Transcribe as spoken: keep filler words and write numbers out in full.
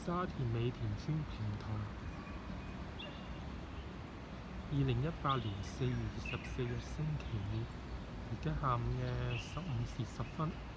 沙田美田村平台。二零一八年四月二十四日星期二，而家下午嘅十五時十分。